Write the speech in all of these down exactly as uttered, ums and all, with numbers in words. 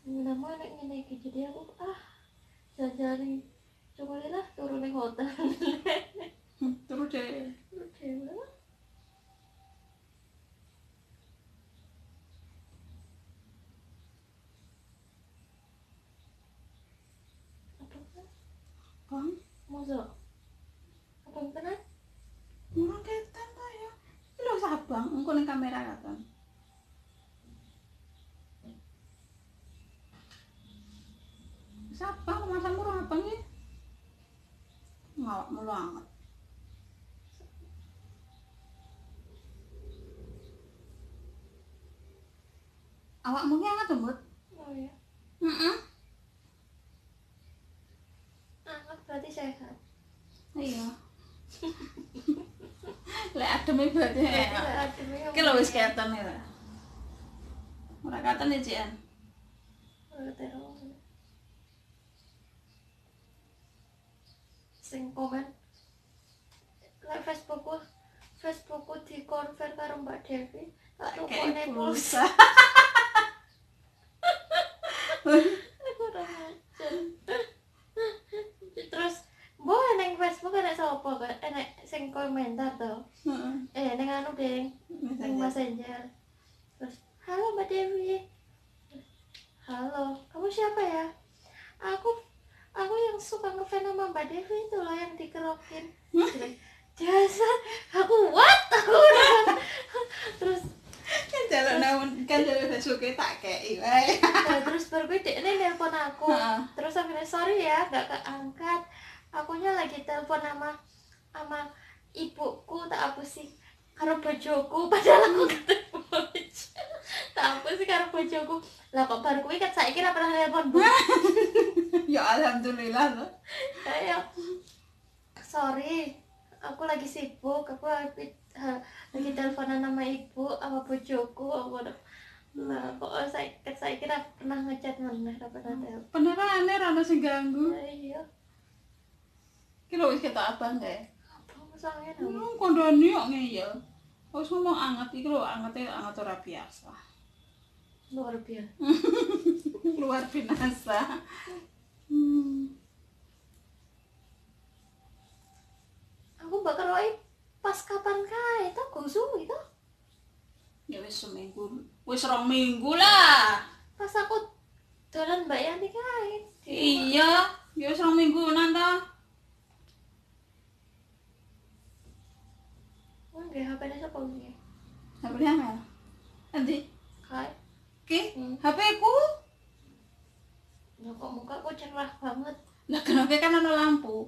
nama anak ngene iki jadi aku ah jajan coba lah turun ning hotel. Terus deh. Terus dhewe. Apa kan? Bang, Mosok. Apa tenan? murang ketan ta ya. Iki lho sabang, engko ning kamera katon. Sabang masa murang abang iki. Ngawak mulu anget. Awakmu ki anget, Mbut? Oh ya. Heeh. Anget berarti sehat. Iya. Lek adem iki berarti. Adem ya. Iki lho wis keton ya. Ora katon ya, Cian. Ora terus. Sing komen lek Facebookku Facebookku di konver karo Mbak Devi tak tukone pulsa. Aku ora ngajar. Terus mbok neng Facebook enek sapa kok enek sing komentar to. Heeh. Eh neng anu ding neng Messenger. Terus halo Mbak Devi. Halo, kamu siapa ya? Aku aku yang suka ngefans sama Mbak Devi itu loh yang dikerokin. Jasa aku what aku udah. Terus Kan jalan namun kan jalan Facebook tak kei wae. nah, terus baru gue dekne nelpon aku. Heeh. Terus akhirnya sorry ya gak keangkat. Akunya lagi telepon sama sama ibuku tak apa sih karo bojoku padahal aku ketemu bojo. Tak apa sih karo bojoku. Lah kok baru kuwi kan saiki ora pernah nelpon Bu. Ya alhamdulillah loh. Kayak sorry, aku lagi sibuk, aku lagi, ha, lagi teleponan sama ibu, sama bojoku, aku udah nah kok saya saya kira pernah ngechat mana, ora pernah telepon. Beneran ora ono sing ganggu. Ya, iya, Ki lho wis ketok abang kae. apa masalahnya nama? Hmm, kondone kok ngeyel. Wis ngomong anget iki lho, angete anget ora biasa. Luar biasa. Luar biasa. Hmm. Aku bakal wae pas kapan kae to go suwi to? Ya wis seminggu. Wis rong minggu lah. Pas aku dolan Mbak Yanti kae. Iya, ya wis rong mingguan to. Enggak, H P-ne sapa iki? H P Amel. Endi? Kae. Ki, Hmm. H P ku. Lah kok mukaku cerah banget. Lah kenapa kan ono lampu?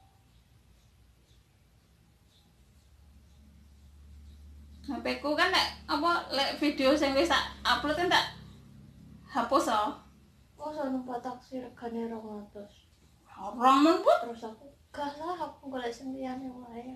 H P ku kan lek apa lek video sing wis tak upload kan tak hapus oh. Kok sono numpak taksi regane rong atus. Orang men pun. Terus aku gak lah aku golek sing liyane wae.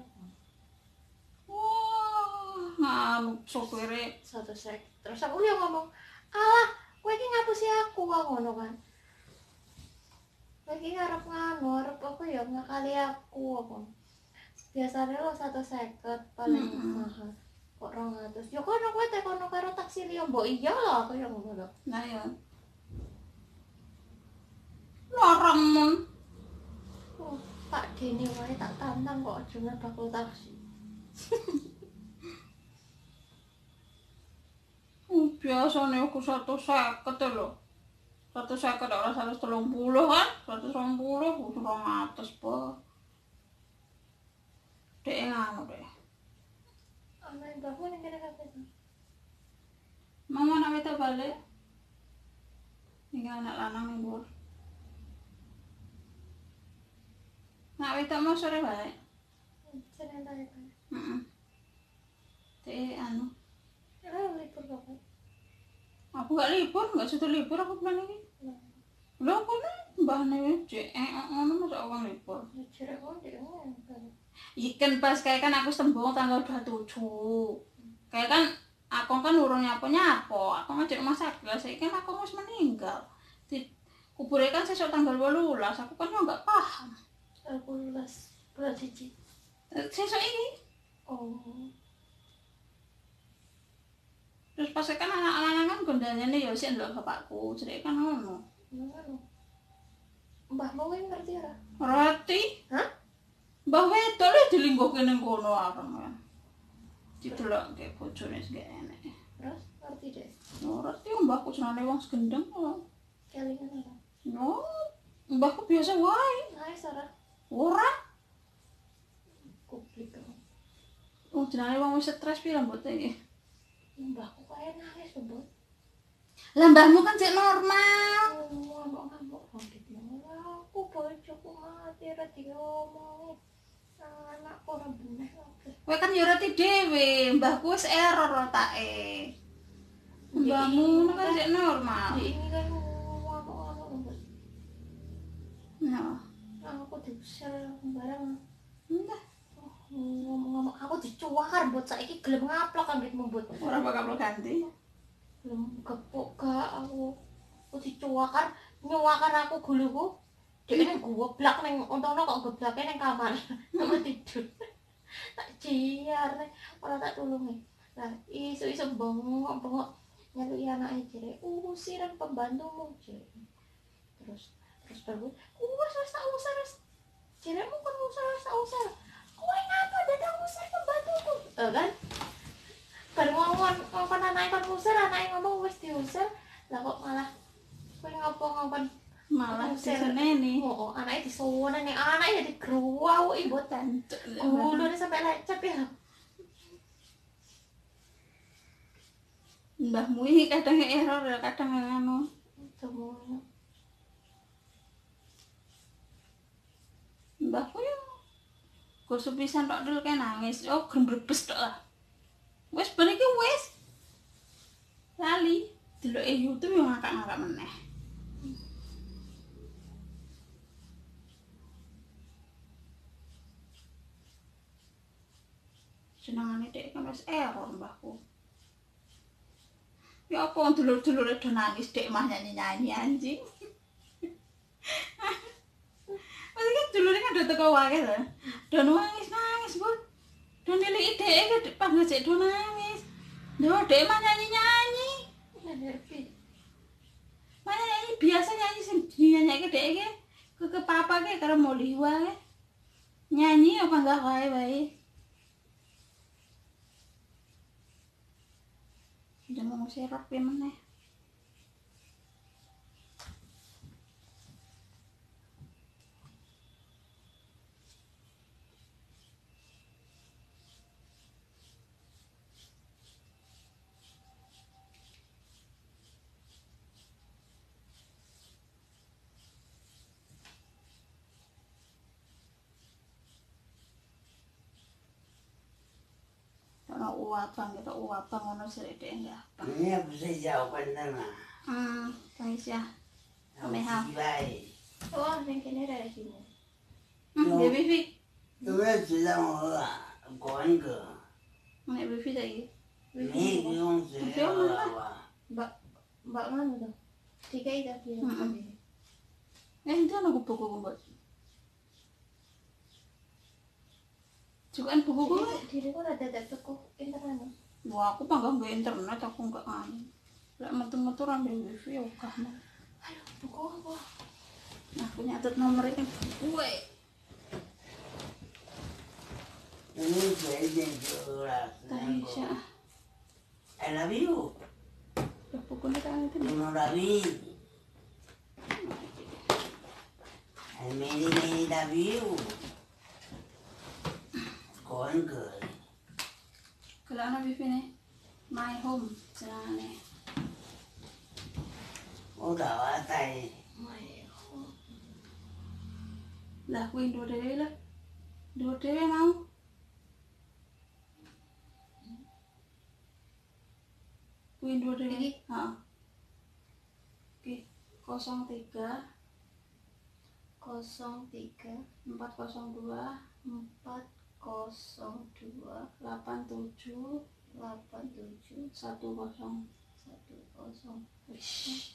Wah, nganu sopire. Satu sek. Terus aku yang ngomong, "Alah, kowe iki ngapusi aku kok ngono kan." Kowe iki ngarep nganu, arep apa ya ngakali aku apa. Biasanya lo satu seket paling Mm-mm. mahal. Kok rong atus. Ya kono kowe tekono karo taksi liya, mbok iya lah aku yang ngono lho. Nah ya. Larang men. Oh, Pak Dene wae tak tantang kok aja bakul taksi. Uh, biasanya aku satu seket lho. Satu seket ora satu telung puluh kan? Satu telung puluh, kurang atas po. Dek nganu deh. Ana mbahmu ning kene kabeh. Mama nak wedok balik. Tinggal anak lanang ning dhuwur. Nak wedok mau sore balik. Seneng ta ya. Heeh. Dek anu, Ora libur kok. aku gak libur, gak sudah libur aku bulan ini. Lho aku nih mbahne cek eh ngono masa orang libur. Jare kok ndek ngono. Ikan pas kayak kan aku sembung tanggal dua puluh tujuh. Kayak kan aku kan urung nyapo-nyapo, aku ngajak rumah sakit lah, saya kan aku harus meninggal. Di kuburnya kan sesuk tanggal delapan belas, aku kan nggak paham. Aku lulas bulan siji. Sesuk ini, Oh. Terus pas kan anak-anak kan gondannya ya sih ndelok bapakku, jadi kan ngono. Ngono. Mbahmu kuwi ngerti ora? Ngerti? Hah? Mbah wedok le dilingkuhke ning kono areng kan. Didelokke bojone sing enek. Terus ngerti deh. Ngerti mbahku senane wong segendeng kok. Kelingan ora? No, mbahku biasa wae. Nangis ora? Ora. Kuplik kok. Wong jenenge wong wis stres piye mbote iki. Mbahku kaya nangis lho, Mbok. Lah mbahmu kan sik normal. Ngamuk-ngamuk rambut aku bojoku mati ra diomongi. Anakku ora bener kabeh. Kowe kan yo ngerti dhewe, mbahku wis error otake. Mbahmu kan sik normal. Di ini kan ngamuk-ngamuk Mbok. Nah, Aku diusir bareng. enggak. Ngomong-ngomong aku dicuwar Mbok saiki gelem ngaplok ambekmu Mbok. Ora bakal ganti. Gelem gepuk gak aku. Aku dicuwakar, nyuwakar aku guluku. Dekne goblak ning untono kok goblake ning kamar. Sama tidur. Tak jiar nih, ora tak tulungi. Lah isu-isu bengok-bengok nyelui anake jere, usiran pembantumu jere. Terus terus baru, wes wes tak usir wes. Jeremu kan usir wes tak usir. Kowe ngapa dadak usir pembantuku? Eh kan? Bar ngomong ngomong anake kon usir, anake ngomong wis diusir. Lah kok malah kowe ngopo-ngopon Malah diseneni. oh, oh anaknya disuwunen nih, anaknya digruwauki mbok Tancuk. gulune sampai lecet ya. Mbahmu iki kadang error ya, kadang ngono. Semono. Mbahku yo kursu pisan tok dulu kayak nangis. Oh, grembrebes tok lah. Wis ben iki wis. Lali deloke YouTube yo ngakak-ngakak meneh. Senengane dek kan wis error mbahku. Ya apa dulur-dulure do nangis dek mah nyanyi-nyanyi anjing. Masih kan dulure kan do teko wae lho. Do nangis-nangis, Bu. Do niliki dek ke pas ngajak do nangis. Do dek mah nyanyi-nyanyi. Nervi. Mana nyanyi biasa nyanyi sing dinyanyike dek iki ke ke papa ke karo moli wae. Nyanyi apa enggak wae wae. Jangan mau serap ya meneh. Ono uapang gitu, uapang ono sedek enggak. Ini bisa jawaban nama. Hmm, tangis ya. Meha. Oh, yang kini ada sini. Hmm, Yo. ya Vivi. 有没有知道我啊？讲一个， Nek Vivi lagi. 没不用知道了吧？ Mbak, mbak mana tuh? Tiga itu dia. Mm-mm. Eh, itu ana buku-buku mbak. Juga kan buku-buku. Diriku ada ada toko internet. Wah, aku panggang nggak internet, aku nggak anu. Lek metu-metu rambe wifi ya ogah mah. Aduh, buku apa? Nah, aku nyatet nomor ini buku. 你随便就了， Tanisha. I love you， Ya buku ini kan itu. 你们 love me，I many many love you，讲一个， Kalau ana Vivi nih, my home, jenenge. 我老啊在， Lah kuwi ndo dhewe lah. Ndo dhewe mau. Kuwi ndo dhewe. Iki? Heeh. Oke, nol tiga Kosong tiga empat nol dua empat kosong dua delapan tujuh delapan tujuh satu nol. satu kosong. Wish.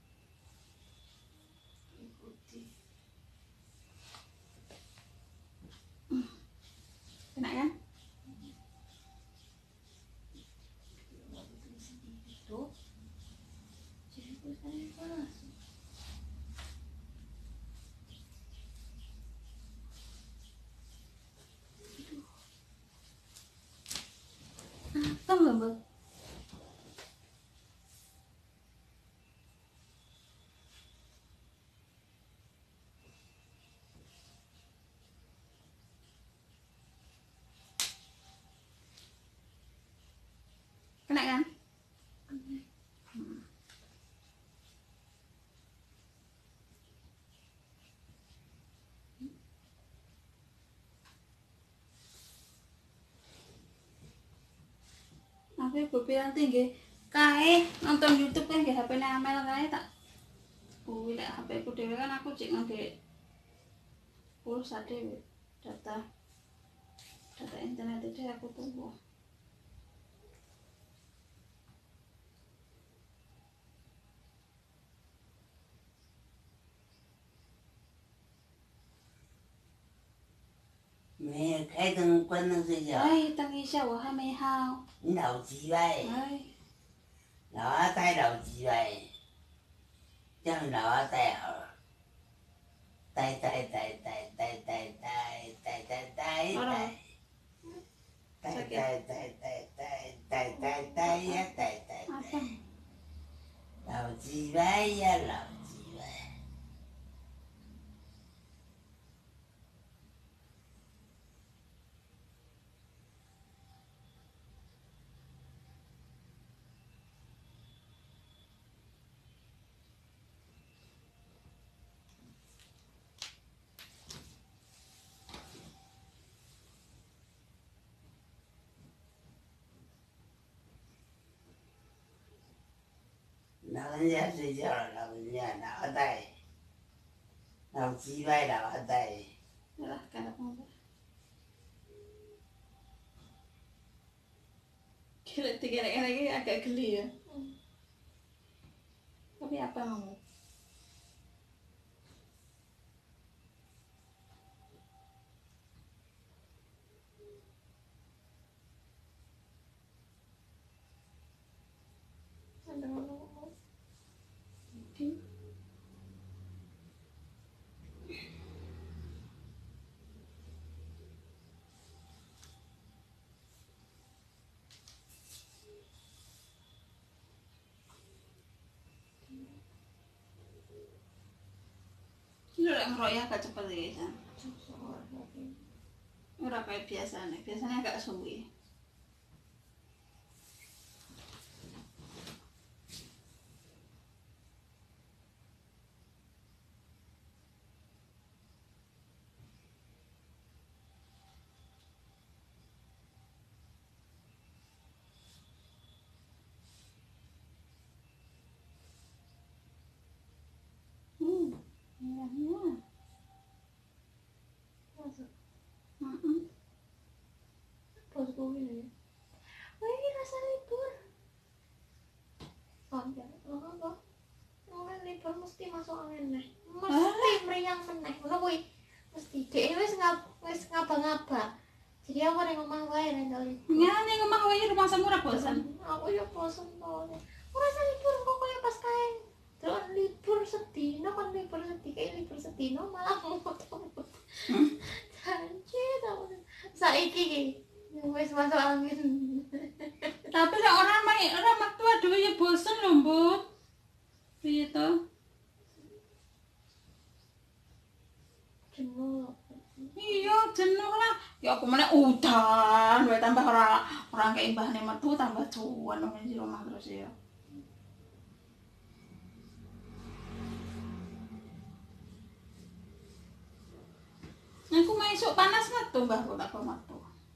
Ikuti. Enak kan? Aku iku piranti nggih kae nonton YouTube kan nggih H P-ne Amel kae tak kuwi lek H P ku dhewe kan aku cek ngangge pulsa dhewe data data internet itu aku tunggu. 没有开灯关灯睡觉， Ai, tang isya wa ha me hao. 你老鸡掰， Ai, 老二代老鸡掰，这样老二代好了，代代代代代代代代代代好了代代代代代代代代呀代代 apa? 代，老鸡掰呀老鸡掰。老人家睡觉了，老人家老二代，老鸡掰老二代。 Yalah, kada apa. Kira tiga lagi agak geli ya. Tapi apa kamu? Lu lek ngeroyok agak cepet ya, San. Ora kayak biasanya, biasanya agak suwi. Hmm, iya, iya. Masuk. Mm-mm. Pas gue ini. Wah, ini rasa libur. Oh, ya. Oh, apa? Angin libur mesti masuk angin nih. Mesti meriang meneh. Ngono kuwi. Mesti dhek wis ngab wis ngabang-ngabang. Jadi aku ning omah wae nek tau libur. Ngene ngomah wae rumah samu ora bosan. Aku ya bosen to. Ora rasa libur kok kaya pas kae. Terus libur sedino kan libur sedih kayak libur sedino malah mumet-mumet. Janji tau. Saiki iki wis masuk angin. Tapi lek orang main ora metu aduh ya bosen lho, Mbut. Piye to? Jenuh. Iya, jenuh lah. Ya aku meneh udan, wae tambah ora ora kei mbahne metu tambah cuan nang di rumah terus ya. Aku mau esuk panas metu mbahku tak kok metu.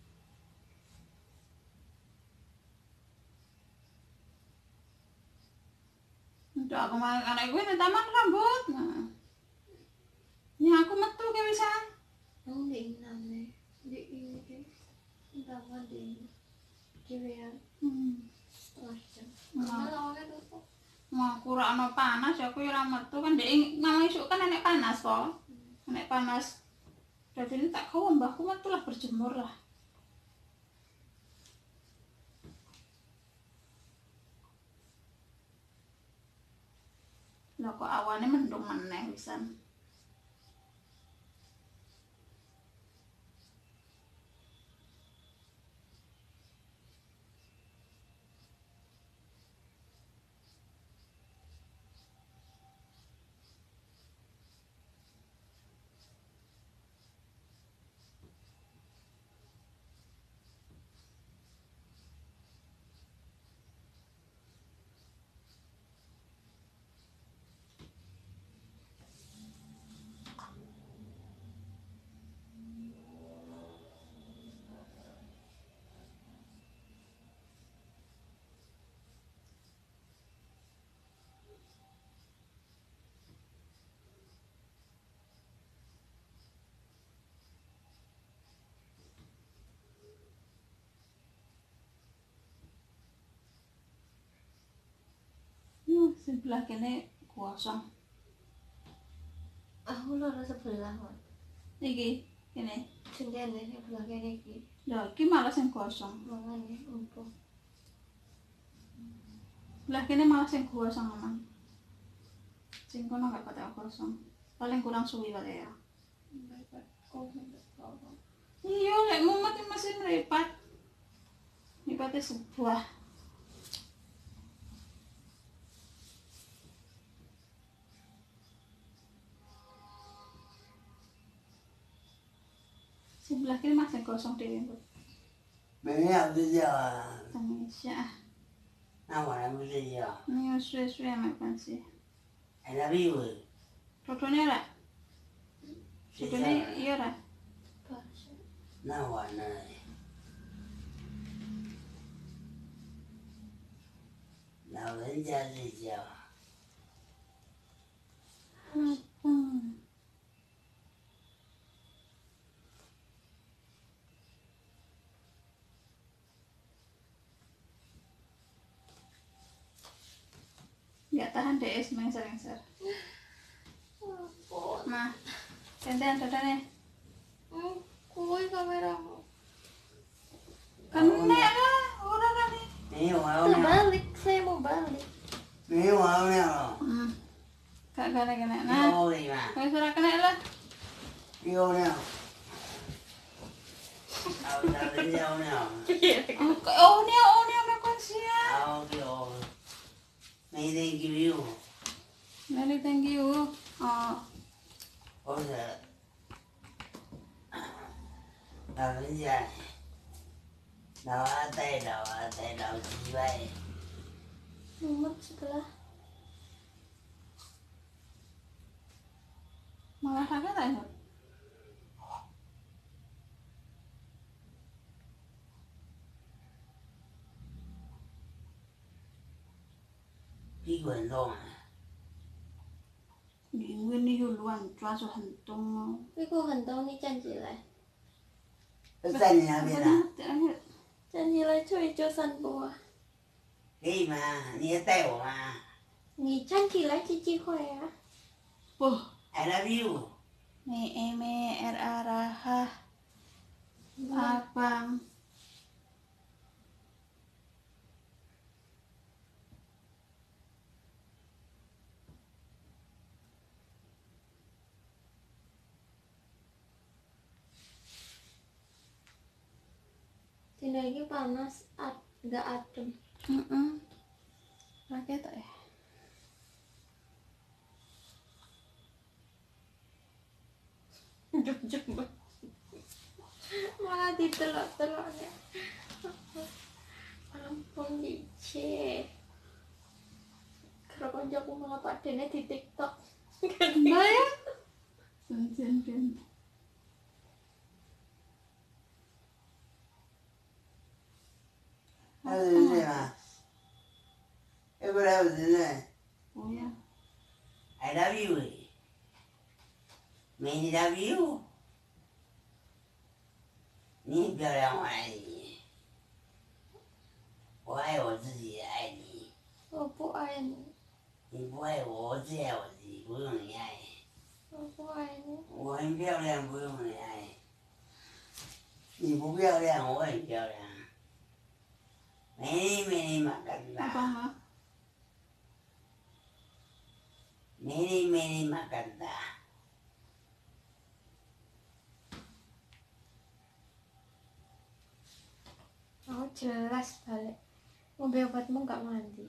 Untuk aku mau anak gue di taman rambut. Nah. Ya aku metu ke wisan. Nang di nane. Di ini ke. Entah di Kiwian. Hmm. Setengah jam. Nah. Malah awalnya tutup. Mau kurang no panas ya aku ora metu kan dek mau esuk kan enek panas kok. Enek panas. Jadi ini tak kau mbahku metu lah berjemur lah. Lah kok awane mendung meneh wisan. sebelah kene kosong. Aku loro sebelah kok. Iki kene. Jendela sebelah kene iki. Ya iki malah sing kosong. Mangane empuk. Sebelah kene malah sing kosong aman. Sing kono gak patek kosong. Paling kurang suwi wae ya. Iya, lek mumet masih meripat. Mripate sebuah. Sebelah kiri masih kosong dhewe, Bu. 没人睡觉啊？ 等一下， 那晚上不睡觉没有睡睡也没关系。 ？I love you。 Fotonya ada? 睡觉 Fotonya 了， iya ada? 那晚了，老人家睡觉。 Hmm. Nggak tahan D S mengsel-mengsel. Ampun. Nah, gantian fotonya. Hmm, kuwi kameramu. Kena lah, orang kan nih. 没有玩过 Terbalik, saya mau balik. 没有玩过了， Hmm. Gak kena kena. 你 Nah, 我的嘛， kalau sudah kena lah. 你我呢？老老人家我呢？ Oh ini, oh ini apa sih ya? 好给我，没得给you， Mary, thank you. Oh, 我是老人家，老二代老二代老鸡巴。 Mumet sebelah. malah sakit aja. 屁股很痛啊！ Minggu ini duluan, cua so hentung. Tapi kok hentong nih canjilai. 在你那边呢， Canjilai cuy cusan buah. 可以吗？你也带我吗 Ni canjilai cici kok ya. Wah, ？I love you。 me eme r a raha abang. Dina ini panas, ad, gak adem. Mm-mm. Rakyat ya. Jem-jem. Malah ditelok-teloknya. Ampun dice. Kalau konjaku malah padene di TikTok. Enggak ya? Sen-sen-sen. 还有人睡吗？要不然有人睡。 Oh ya. I love you。没 love you。你很漂亮，我爱你。我爱我自己，也爱你。 我不爱你， 你不爱我，我最爱我自己，不用你爱。 我不爱你。 我很漂亮，不用你爱。你不漂亮，我很漂亮。没没你马干 Apa 达， enggak? 没你没你马干达。 Oh jelas balik. Mobil obatmu gak mandi.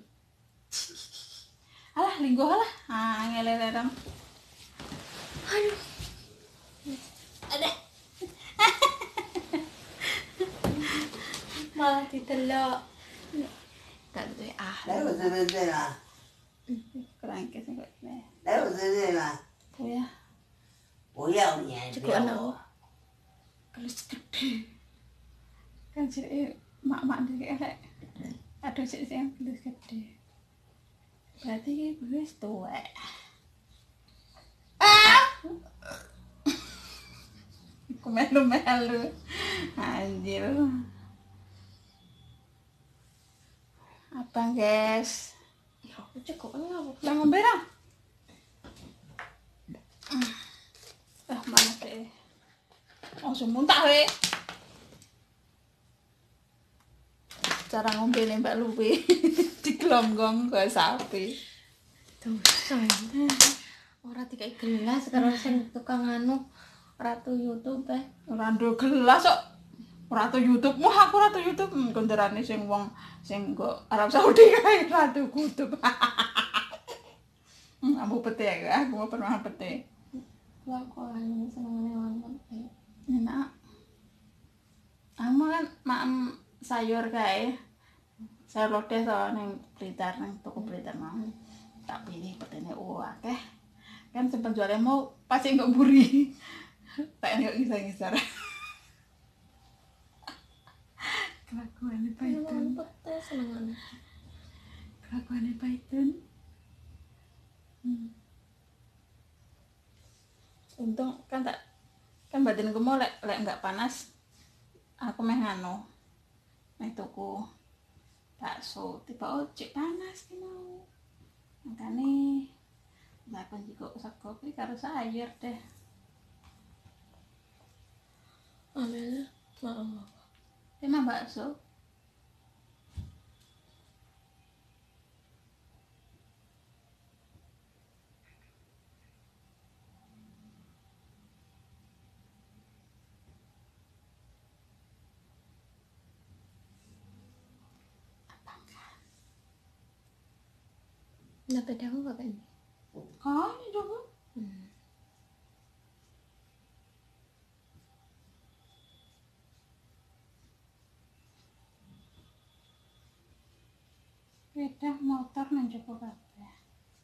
Alah, linggo alah. Ah, ngelele dong. Aduh. Ada. Malah ditelok. Gak tuh ah. 来我这边睡吗？ Kurang kes enggak nih. 来我这边睡吗？ Tuh ya. 我要你还不要 Cukup 我？ Kelis gede. Kan sih mak-mak di elek. Aduh sih yang kelis gede. Berarti ini wis tuwek. Ah! Aku melu-melu. Anjir. Abang, guys. cekok kan ngapa? Lah ngombe ra. Ah, mana sih? Langsung muntah we. Cara ngombe nih Mbak Lupi digelonggong ke sapi. Dosa. Ora dikai gelas karo sing tukang anu ratu YouTube eh. Ora nduk gelas kok. Ora tu YouTube. Wah, aku ora tu YouTube. Konderane sing wong sing go Arab Saudi kae ratu kutub. Hmm, aku pete ya, aku mau pernah pete. Lah kok anu senengane wonten eh. Enak. Amo kan maem sayur kae. Sayur lodeh to ning Blitar ning toko Blitar mau. Tak pilih petene oh akeh. Kan sing penjualnya mau pasti enggak buri. Tak enggak ngisar-ngisar. Kelakuane Python. Senengane pete senengane. Kelakuane Python. Hmm. Untung kan tak kan badanku mau lek lek enggak panas. Aku meh ngano. Meh tuku bakso, tiba oh cek panas ki mau. Makane lakon juga sego kuwi karo sayur deh. Amel, maaf. Tema bakso. Nah, beda aku gak kan? Kan juga. Hmm. Beda motor nang joko kabeh.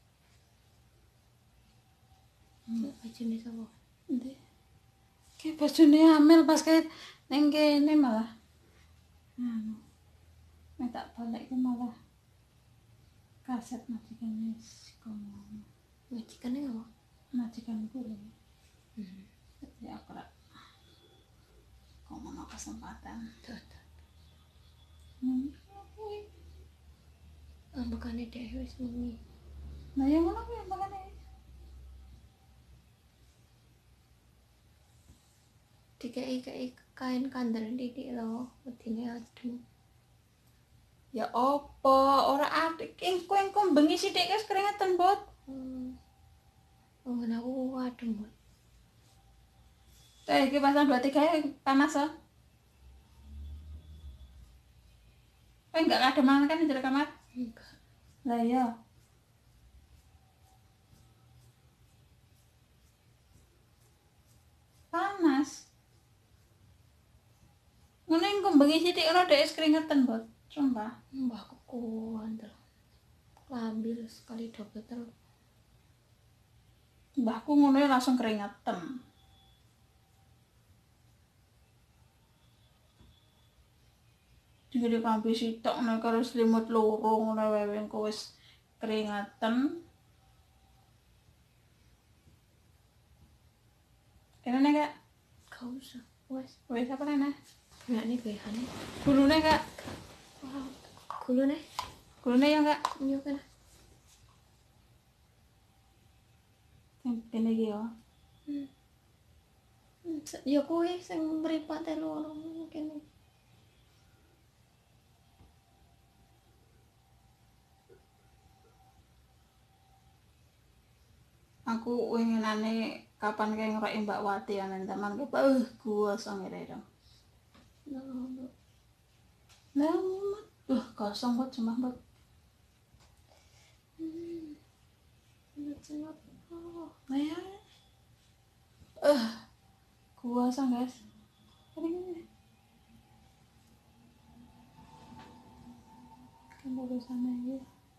Hmm. Bajune sapa? Endi? Ki bajune Amel pas kae ning kene malah. Anu. Nek tak balik ki malah kaset majikane kono. Majikane apa? Majikan kuwi. Hmm. Jadi aku rak kono kesempatan. Tuh, tuh. Hmm. Ambekane dhewe wis muni. Nah yang ngono kuwi makane. Dikei-kei kain kandel didik lho, wedine adem. Ya opo ora adik engko engko bengi sithik wis keringetan bot. Hmm. Oh, aku adem, Mbak. Eh iki pasang dua tiga ya panas ah. Eh enggak ada mana kan di dalam kamar? Enggak. Lah iya. Panas. Ngono engko bengi sithik ora dhek wis keringetan bot. Sumpah. Mbah aku kuandel. Lambil sekali double terus. Mbahku ngono langsung keringetan. Jadi kampi sitok nek karo selimut loro ngono wae engko wis keringetan. Kene Kak, Gak usah. Wes, wis apa nene? enak nih behane. Gulune Kak. Wow. Gulune. Gulune ya Kak. Iya kan. Sing kene iki yo. Hmm. Hmm, se- Ya kuwi sing mripate loro kene. Aku winginane kapan kae ngeroki Mbak Wati ana taman ke uh gua sangere dong. Nah, Lah, uh kosong banget cuma banget. hmm. Cengat. Oh, Nah ya. Eh, gua sang guys. Ini kan urusan aja.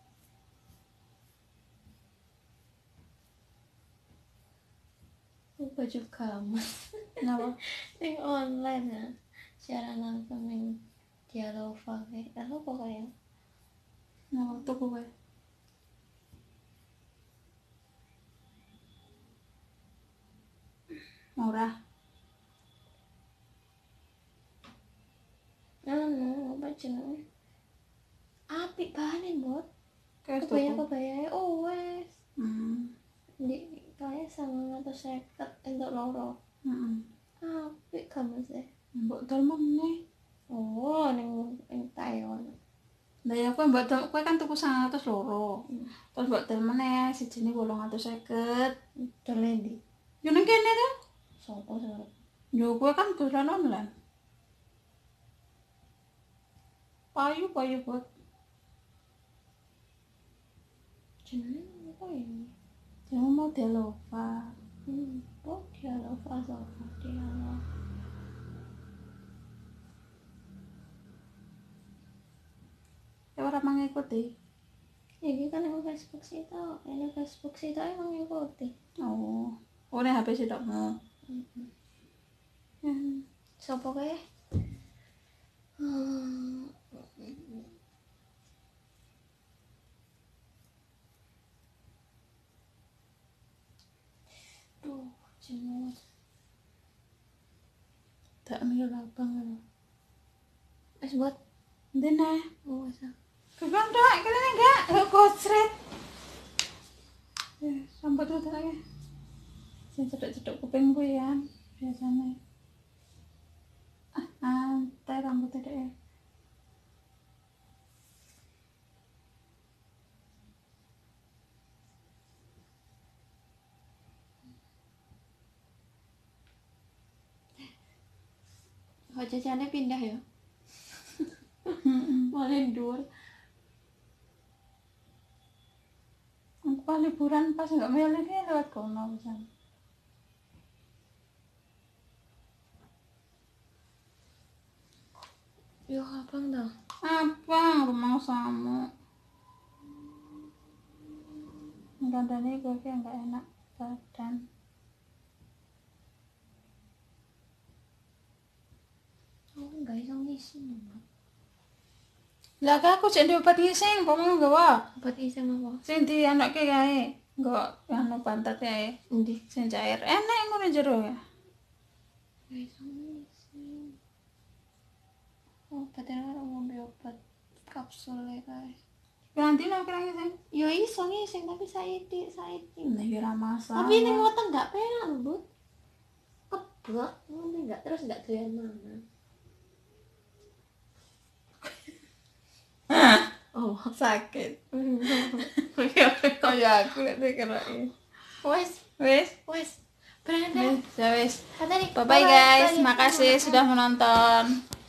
aku baju gamas. Kenapa? Sing online ya. Secara langsung ning Dialova kayak apa pokoknya. Kenapa tuh gue? Murah. Anu, apa jenenge? Apik bahane, Bot. Kayak Kebaya tuku. kebaya oh wes. Hmm. Di kaya sama atau seket untuk loro. Heeh. Apik kamu sih. Mbok dol meneh. Oh, neng neng Taiwan. Lah ya kowe mbok dol kowe kan tuku sangang atus loro. Hmm. Terus mbok dol meneh sijine wolung atus seket. Dolendi. Yo nang kene to. Sopo sore. Yo kowe kan dolan online. Payu payu buat Jenenge apa ini? jangan model lova. Hmm, oh dia lo fasa dia lo. Ya ora mangikuti. Ini kan yang Facebook sih tau, ini Facebook sih tau emang ngikuti. Oh. Oh nek H P sidokmu. Hmm. Hmm. Sopo kae? Hmm. Duh, jenuh. Tak mikir abang lho. Es buat Ndene. oh wes. Kegang tok, kene enggak? Lo kocret. Eh, rambut lu lagi. Sing cedek-cedek kuping kuwi ya, biasane. Ah, antai rambut dhek. Kok jajane pindah ya? Heeh. Malah ndur. Aku pas liburan pas enggak milih dia lewat kono pisan. Yo abang dah. Apa rumah samu? Gandane gue kayak enggak enak badan. Oh, enggak iso ngising. Lah aku cek di obat ngising, apa mau gawa? Obat iseng apa? Sing di anake kae. Enggak anu pantat kae. Endi? Sing cair. Enak ngono jero ya. Enggak iso ngising. Oh, padahal orang ngombe obat kapsul ya kae. Nanti nak kira ngising. Yo iso ngising tapi saiki saiki. Nah, ya ora masalah. Tapi ning weteng enggak penak, Bud. Keblok, ngombe enggak terus enggak doyan mangan. Oh, sakit. Kayak aku lek dikerai. Wes, Wes, wes. Brenda. wes, ya wes. Kata nih. Bye bye guys, makasih sudah menonton.